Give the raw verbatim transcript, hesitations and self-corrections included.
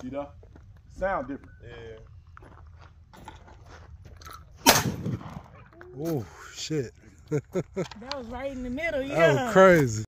You know? Sound different. Yeah. Oh, shit. That was right in the middle, yeah. That was crazy.